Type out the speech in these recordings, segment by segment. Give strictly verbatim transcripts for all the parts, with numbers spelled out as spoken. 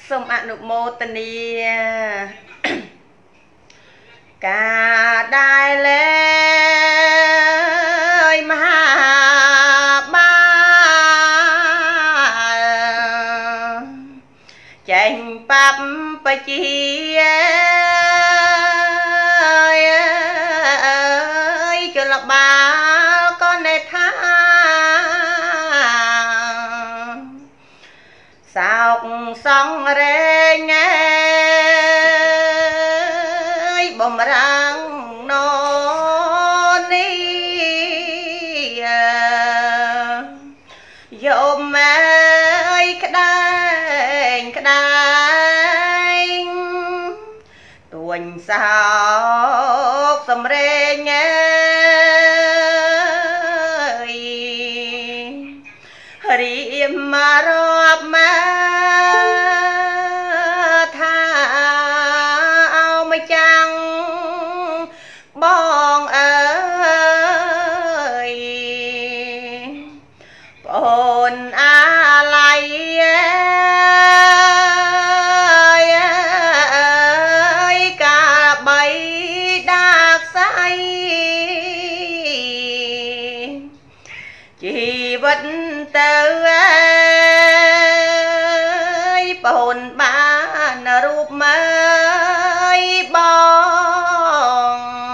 សូមអនុមោទនាការដែលលែងមហាបាលចេញបាប់បជាចលបាលក៏នៅថាសោកសង្រេងបំរាំងណនេះយោមអើយក្ដែងក្ដែងទួញសោកសំរេងរៀមមរាប់មកថាអោម្ចាំងបងអើយបងអាឡ័យកាបីដាកស្អីជីវិតទៅអើយបងបានរូបមើលបង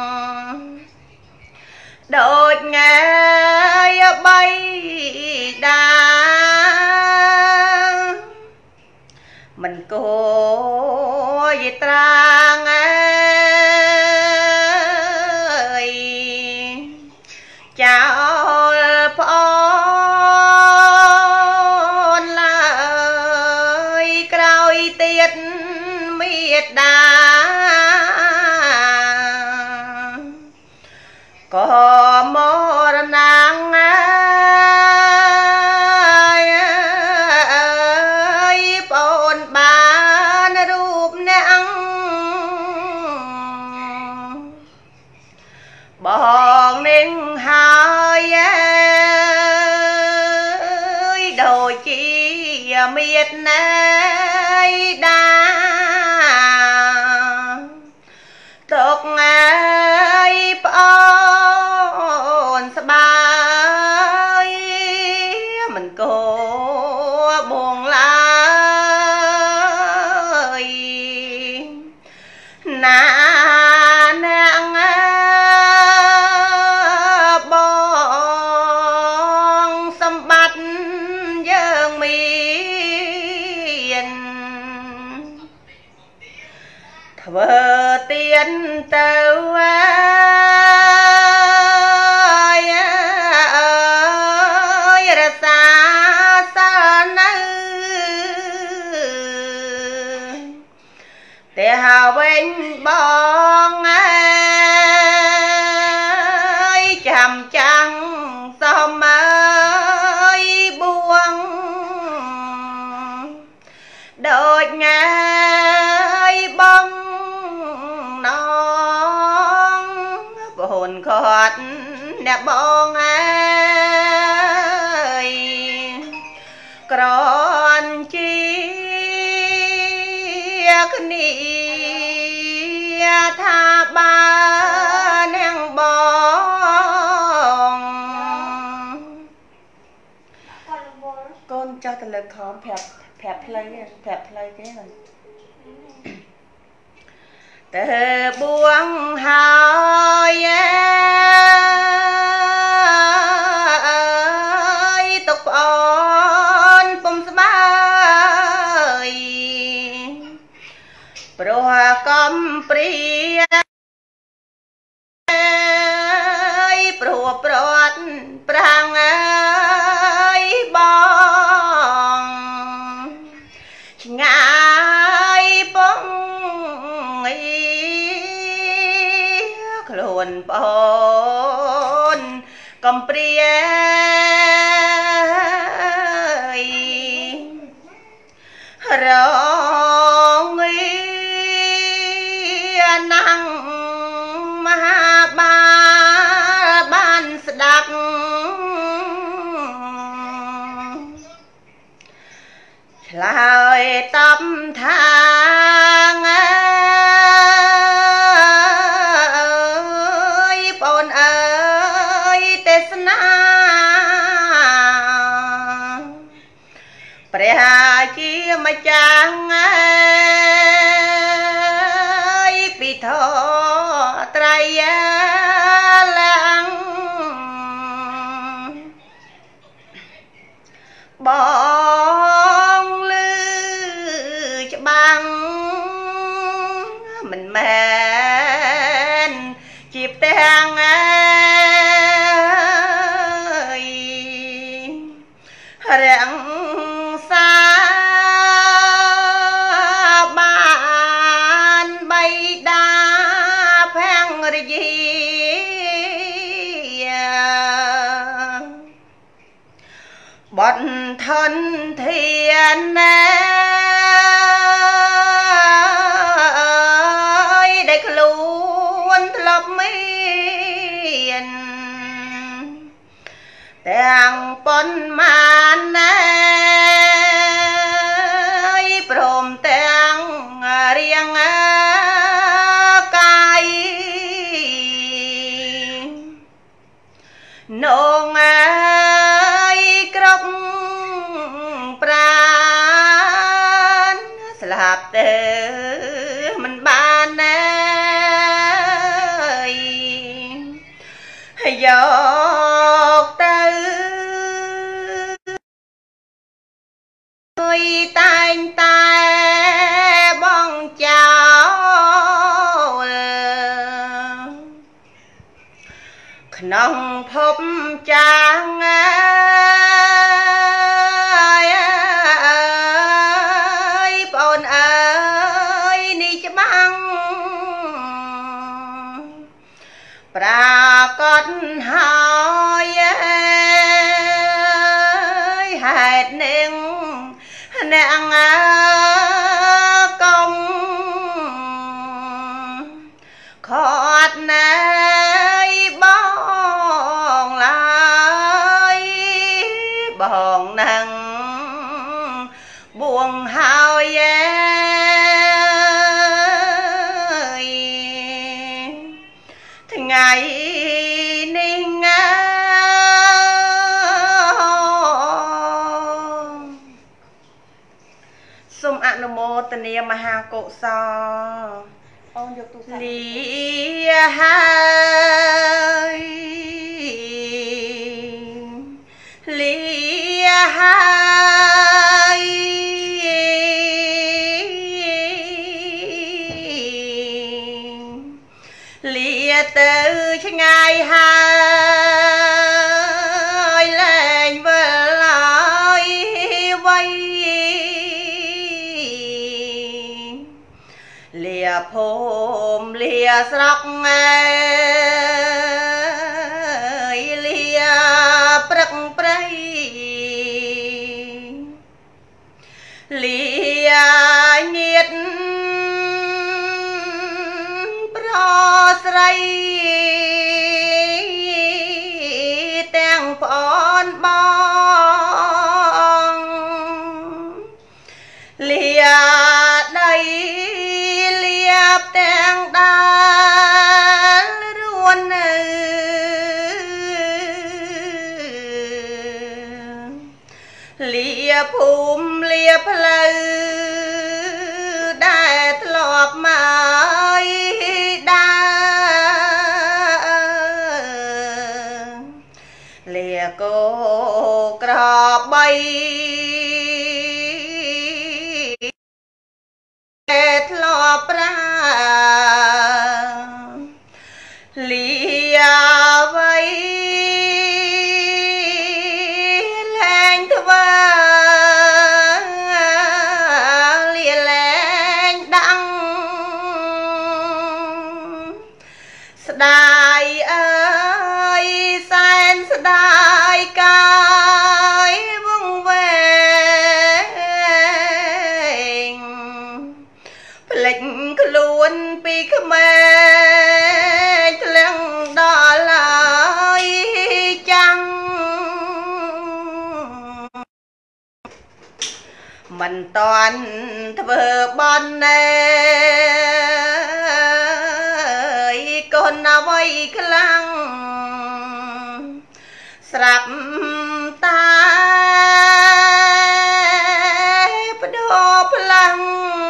ដូចងាយបីដាមិនគួរយត្រាងអើយចោលប្អូនឡើយក្រោយទៀតមេដាក៏មរណាំងអើយប្អូនបានរូបអ្នកបងនឹងហើយដូចជាមេតណៃដាទុកអើយប្អូនស្បាយមិនគួរបងឡើយណាអ្នកបងសម្បត្តិយើងមានធ្វើទៀនទៅអើយរសាសានៅតែហៅវិញបងអើយចាំចាំងសមអើយបួងដូចងាយបងណងបងគាត់អ្នកបងអើយក្រនជាគ្នាថាបាននឹងបងកូនចោះទៅលើខំប្រាប់ប្រាប់ផ្លូវប្រាប់ផ្លូវគេហ្នឹងតើបួងហើយអើយទុកប្អូនពុំស្បាយព្រោះកំព្រាព្រោះប្រត់ប្រាំងអើយបងឆ្ងាយបងខ្លួនបងកំព្រារងណាំងមហាបាលបានស្ដាប់ឆ្លាហើយតបថាងអើយបងអើយទេសនាព្រះជាម្ចាស់អើយពីធរត្រៃឡើងបងលឺច្បាំងមិនមែនជាផ្ទាំងអើយរាំងសាបានបៃតាផាំងរយាបត់ថនធានណាដែលខ្លួនធ្លាប់មានទាំងប៉ុន្មានណាព្រមទាំងរៀងកាយនងអើយគ្រប់ប្រានស្លាប់ទៅមិនបានណាយកទៅអើយតែងតែបងចោលក្នុងភពចាងអើយអើយបងអើយនេះច្បាំងប្រាកដហើយហេតុនឹងអ្នកកុំខត់ណែបងឡើយបងនឹងបួងហើយថ្ងៃនេះងាសូមអនុមោទនាមហាកុសលអូនយកទូរស័ព្ទលាហើយលាហើយលាទៅឆ្ងាយហើយលែងវិលឡើយវៃលាភូមិលាស្រុកអើយលាព្រឹកព្រៃលាញាតប្រស្រីទាំងប្អូនបងលាដីលាបទាំងដាលរួននៅលាភូមិលាផ្លូវដែលធ្លាប់មកដើរលាកោក្របីធ្លាប់ប្រាលាវៃលែងធ្វើលាលែងដាំងស្ដាយអើយសែនស្ដាយកាយវងវែ mình toàn thơ bon này con nào vây lăng sạp ta đô lăng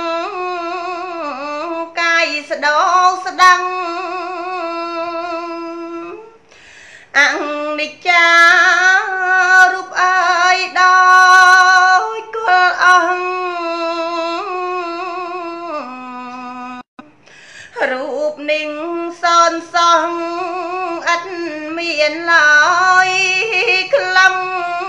cay sa đô sa đăng ăn đi cha rúp ai đôi cô ông rúp ninh son son ắt miền lối lâm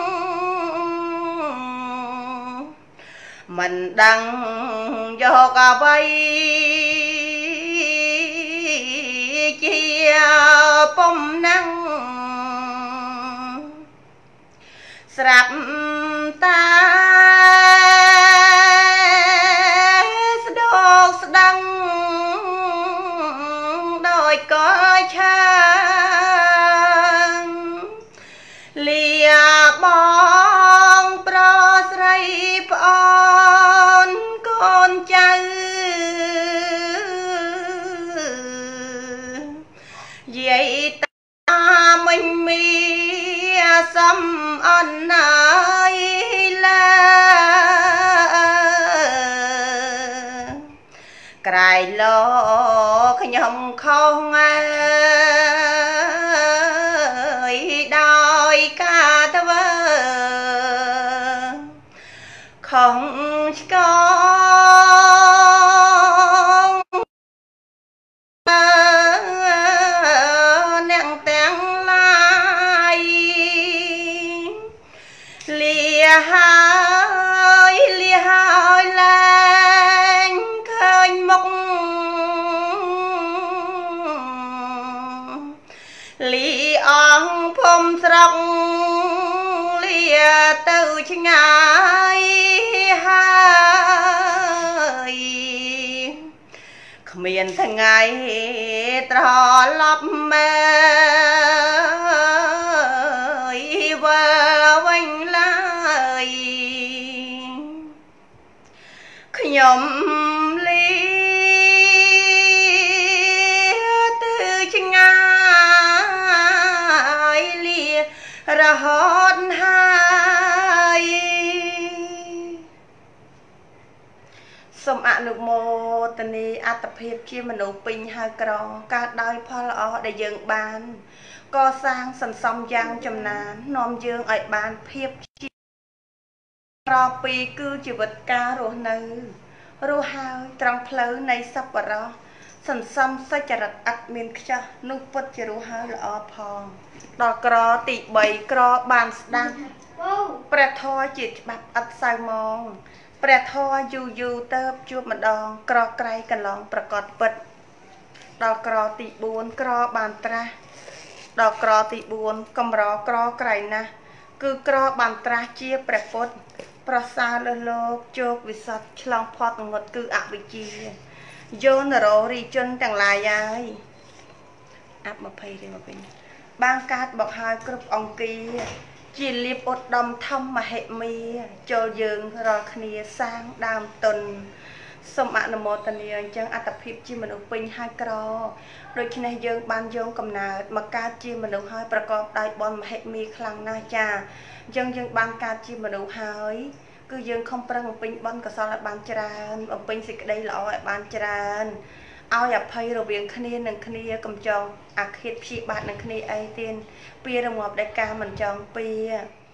mình đang do cả vây chia bông năng sạp ta đô đăng đôi có chăng lìa bong pro srei pon con cháu vậy ta mình mi xăm ân ai la cài lo nhom không ai đòi ca thơ không có nặng tiếng lại lìa hai lìa hai lên khơi mốc lì ong phom sông lìa từ chân ai hai miền thằng ngày trò lấp mê và vinh lại nhóm ly từ chân ai lìa ra hót haiสมอนุโมทนีอัตภีบជាមនុស្សពេញហើយក្រកើតដោយផលល្អដែលយើងបានកសាងសន្សំយ៉ាងចំណាននាំយើងឲ្យបានភាពជាក្រពីគឺជីវិតការរស់នៅរស់ហើយត្រង់ផ្លូវនៃសប្បុរសសន្សំសុចរិតឥតមានខ្ចោះនោះពិតជារស់ហើយល្អផងដល់ក្រទីបីក្របានស្ដាប់ព្រះធម៌ជាច្បាប់ឥតសៅមងព្រះធម៌យូរយូរទៅជួបម្ដងក្រក្រៃកន្លងប្រកបពិតដល់ក្រទីបួនក្របានត្រាស់ដល់ក្រទីបួនកំរក្រក្រៃណាស់គឺក្របានត្រាស់ជាព្រះពុទ្ធប្រសើរលើលោកជោគវិសុទ្ធឆ្លងផុតងត់គឺអវិជ្ជាយោនរោរីជនទាំងឡាយហើយអាប់ยี่สิบរៀងមកវិញបានកើតបកហើយគ្រប់អង្គាជាលៀបឧត្តមធម្មមហិមាចូលយើងរាល់គ្នាសាងដើមទុនសូមអនុមោទនាអញ្ចឹងអត្តភាពជាមនុស្សពេញហើយក្រដូច្នេះយើងបានយកកំណើតមកកើតជាមនុស្សហើយប្រកបដោយបុណ្យមហិមាខ្លាំងណាស់ចាអញ្ចឹងយើងបានកើតជាមនុស្សហើយគឺយើងខំប្រឹងបំពេញបុណ្យកុសលឲ្យបានច្រើនបំពេញសេចក្តីល្អឲ្យបានច្រើនឲ្យអភ័យរវាងគ្នានឹងគ្នាកំចងអាឃាតព្យាបាទនឹងគ្នាអីទៀតពីរងាប់ដែលការមិនចង់ពី